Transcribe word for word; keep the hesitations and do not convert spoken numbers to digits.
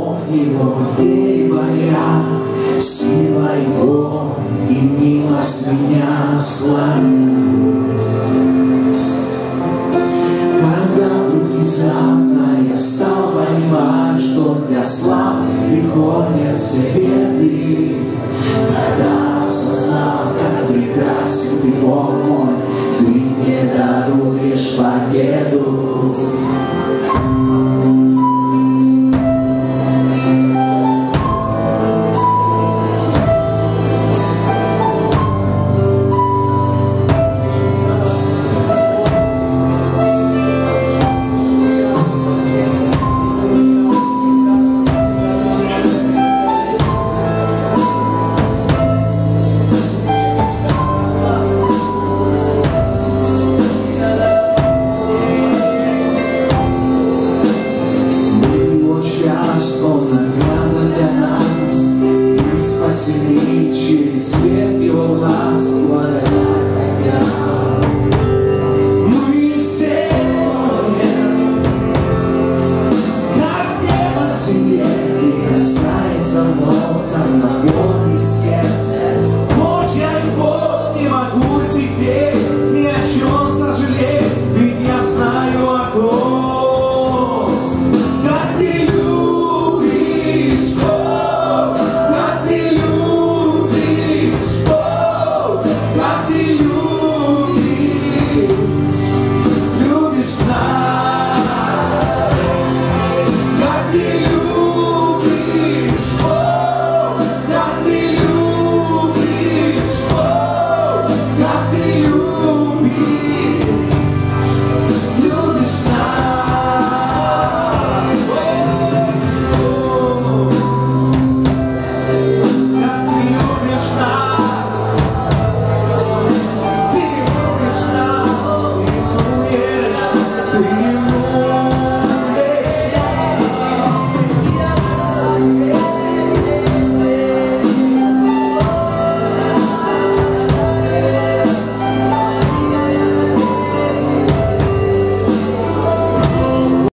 любовь его, верь моя, сила его и милость меня склонит. Когда вдруг внезапно я стал понимать, что для слабых приходят все беды, тогда осознал, как прекрасен ты, Бог мой, ты мне даруешь победу. Он